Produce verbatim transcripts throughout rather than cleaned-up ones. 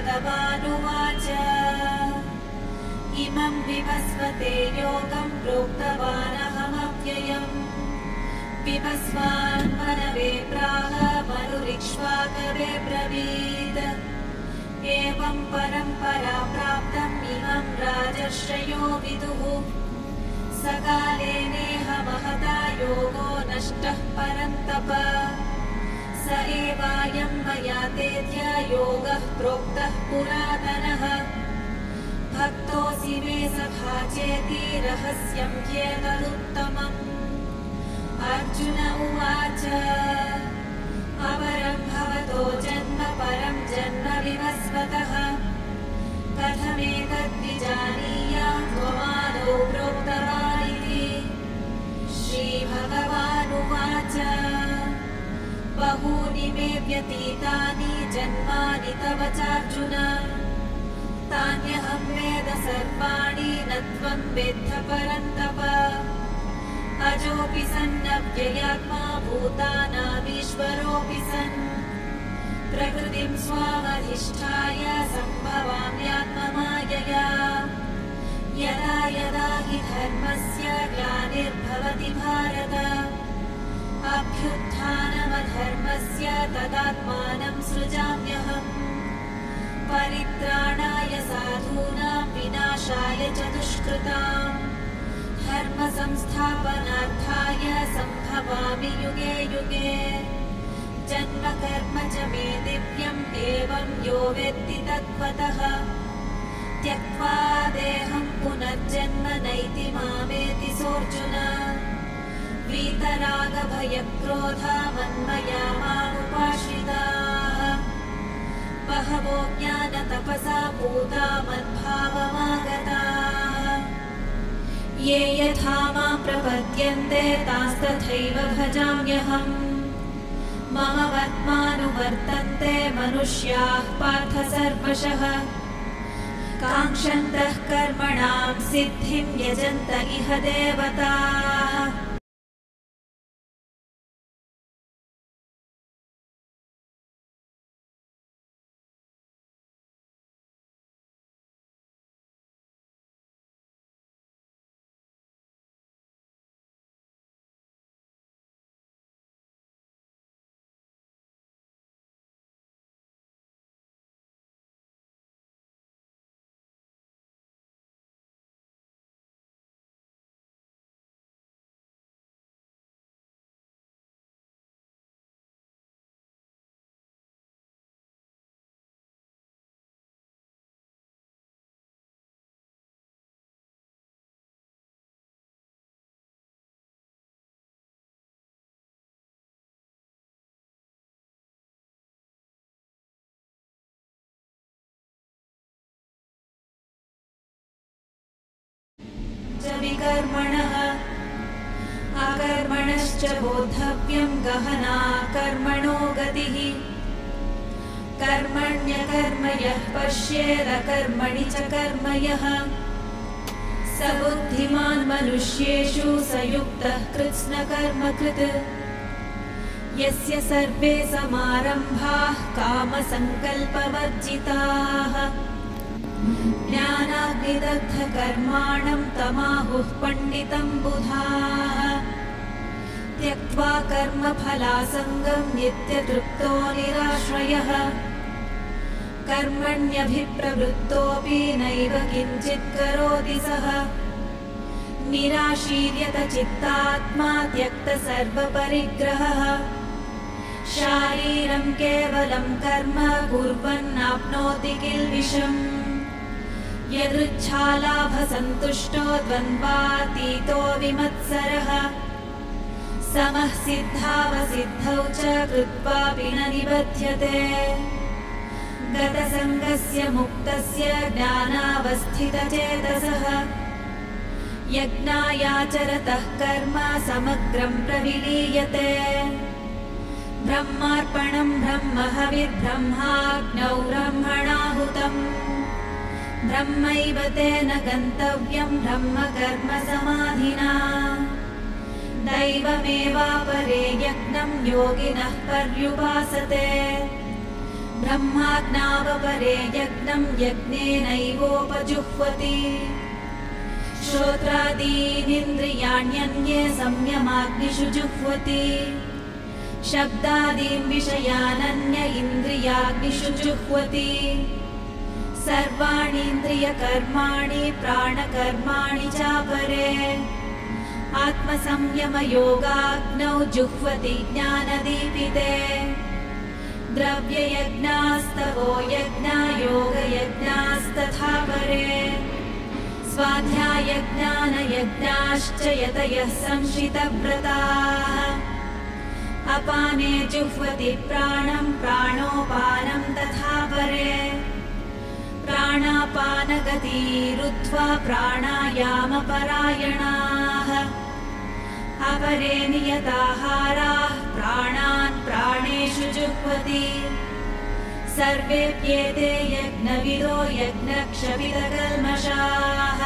श्रीभगवानुवाच इमं विवस्वते योगं प्रोक्तवानहमव्ययम् विवस्वान् मनवे प्राह मनुरिक्ष्वाकवे ब्रवीत् एवं परम्परा प्राप्तम् इमं राजर्षयो विदुः सकाले नेह महता योगो नष्टः परन्तप स एवायं मया तेऽद्य योगः प्रोक्तः पुरातनः भक्तोऽसि मे सखा चेति रहस्यं ह्येतदुत्तमम् अर्जुन उवाच अपरं भवतो जन्म परं जन्म विवस्वतः कथमेतद्विजानीयां त्वमादौ प्रोक्तवान् इति श्रीभगवानुवाच बहूनि मे व्यतीतानि जन्मानि तव चार्जुन तान्यहं वेद सर्वाणि न त्वं वेत्थ परन्तप अजोऽपि सन्नव्ययात्मा भूतानामीश्वरोऽपि सन् प्रकृतिं स्वामधिष्ठाय सम्भवाम्यात्ममायया यदा यदा हि धर्मस्य ग्लानिर्भवति भारत अभ्युत्थानमधर्मस्य तदात्मानं सृजाम्यहम् परित्राणाय साधूनां विनाशाय च दुष्कृताम् धर्मसंस्थापनार्थाय सम्भवामि युगे युगे जन्म कर्म च मे दिव्यम् एवं यो वेत्ति तत्त्वतः त्यक्त्वा देहं पुनर्जन्म नैति मामेति सोऽर्जुन वीतरागभयक्रोधा मन्मया मामुपाश्रिताः बहवो ज्ञानतपसा पूता मद्भावमागताः ये यथा मां प्रपद्यन्ते तांस्तथैव भजाम्यहम् मम वर्त्मानुवर्तन्ते मनुष्याः पार्थ सर्वशः काङ्क्षन्तः कर्मणां सिद्धिं यजन्त इह देवताः विकर्मणः अकर्मणश्च बोद्धव्यं गहना कर्मणो गतिः कर्मण्यकर्म यः पश्येदकर्मणि च कर्म यः स बुद्धिमान् मनुष्येषु स युक्तः कृत्स्नकर्मकृत् यस्य सर्वे समारम्भाः कामसङ्कल्पवर्जिताः ज्ञानाग्निदग्धकर्माणं तमाहुः पण्डितं बुधाः त्यक्त्वा कर्मफलासङ्गं नित्यतृप्तो निराश्रयः कर्मण्यभिप्रवृत्तोऽपि नैव किञ्चित् करोति सः निराशीर्यत चित्तात्मा त्यक्तसर्वपरिग्रहः शारीरं केवलं कर्म कुर्वन्नाप्नोति किल्बिषम् यदृच्छालाभसन्तुष्टो द्वन्द्वातीतो विमत्सरः समः सिद्धावसिद्धौ च कृत्वापि न निबध्यते गतसङ्गस्य मुक्तस्य ज्ञानावस्थितचेतसः यज्ञायाचरतः कर्म समग्रं प्रविलीयते ब्रह्मार्पणं ब्रह्महविर्ब्रह्माग्नौ ब्रह्मणाहुतम् ब्रह्मैव तेन गन्तव्यं ब्रह्मकर्म समाधिना दैवमेवापरे यज्ञं योगिनः पर्युपासते ब्रह्माज्ञावपरे यज्ञं यज्ञेनैवोपजुह्वति श्रोत्रादीनिन्द्रियाण्यन्ये संयमाग्निषु जुह्वति शब्दादीन् विषयानन्य इन्द्रियाग्निषु जुह्वति सर्वाणीन्द्रियकर्माणि प्राणकर्माणि चापरे आत्मसंयमयोगाग्नौ जुह्वति ज्ञानदीपिते द्रव्ययज्ञास्तवो यज्ञा योगयज्ञास्तथा परे स्वाध्यायज्ञानयज्ञाश्च यतयः संशितव्रताः अपाने जुह्वति प्राणं प्राणोपानं तथा परे प्राणापानगतिरुत्वा प्राणायामपरायणाः अपरे नियताहाराः प्राणान् प्राणेषु जुह्वति सर्वेप्येते यज्ञविदो यज्ञक्षपितकल्मषाः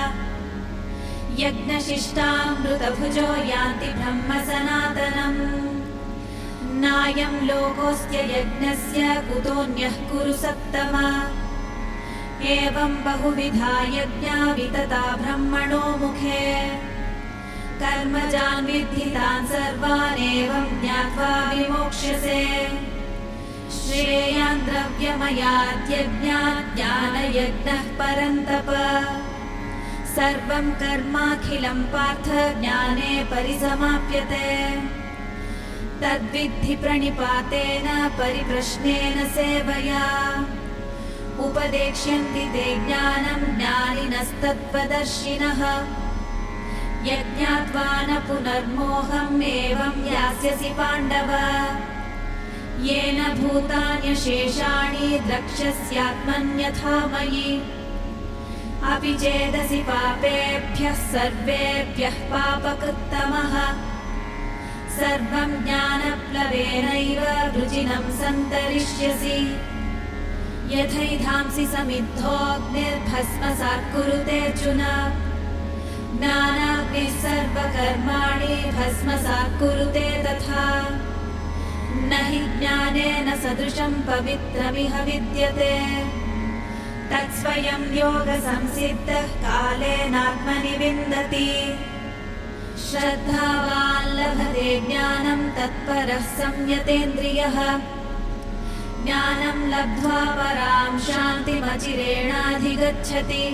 यज्ञशिष्टामृतभुजो यान्ति ब्रह्म सनातनम् नायं लोकोऽस्त्य यज्ञस्य कुतोऽन्यः कुरु सत्तम एवं बहुविधा यज्ञा वितता ब्रह्मणो मुखे कर्मजान् विद्धितान् सर्वान् एवं ज्ञात्वा विमोक्ष्यसे श्रेयान् द्रव्यमयाद्यज्ञात् ज्ञानयज्ञः परन्तप सर्वं कर्माखिलं पार्थ ज्ञाने परिसमाप्यते तद्विद्धि प्रणिपातेन परिप्रश्नेन सेवया उपदेक्ष्यन्ति ते ज्ञानं ज्ञानिनस्तत्त्वदर्शिनः यज्ञात्वा न पुनर्मोहम् एवं यास्यसि पाण्डव येन भूतान्यशेषाणि द्रक्ष्यस्यात्मन्यथा मयि अपि चेदसि पापेभ्यः सर्वेभ्यः पापकृत्तमः सर्वं ज्ञानप्लवेनैव वृजिनं सन्तरिष्यसि यथैधांसि समिद्धोऽग्निर्भस्मसात् कुरुतेऽर्जुन ज्ञानाग्निः सर्वकर्माणि भस्मसात् कुरुते तथा न हि ज्ञानेन सदृशं पवित्रमिह विद्यते तत्स्वयं योगसंसिद्धः कालेनात्मनि विन्दति श्रद्धावान् लभते ज्ञानं तत्परः संयतेन्द्रियः ज्ञानं लब्ध्वा परां शान्तिमचिरेणाधिगच्छति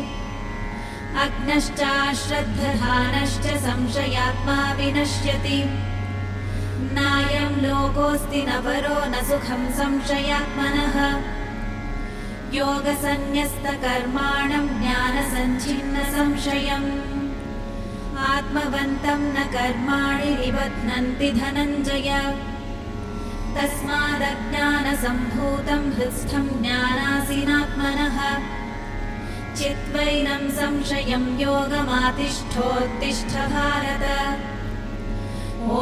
अज्ञश्चाश्रद्धधानश्च संशयात्मा विनश्यति नायं लोकोऽस्ति न परो न सुखं संशयात्मनः योगसन्न्यस्तकर्माणं ज्ञानसञ्छिन्नसंशयम् आत्मवन्तं न कर्माणि निबध्नन्ति धनञ्जय तस्मादज्ञानसम्भूतं हृत्स्थं ज्ञानासीनात्मनः चित्वैनं संशयं योगमातिष्ठोत्तिष्ठ भारत ॐ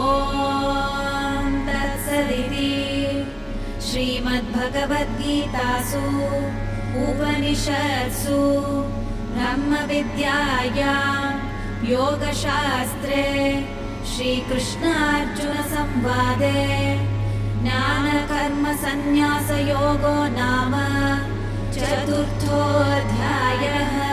तत्सदिति श्रीमद्भगवद्गीतासु उपनिषत्सु ब्रह्मविद्यायां योगशास्त्रे श्रीकृष्णार्जुनसंवादे ज्ञानकर्मसन्न्यासयोगो नाम चतुर्थोऽध्यायः।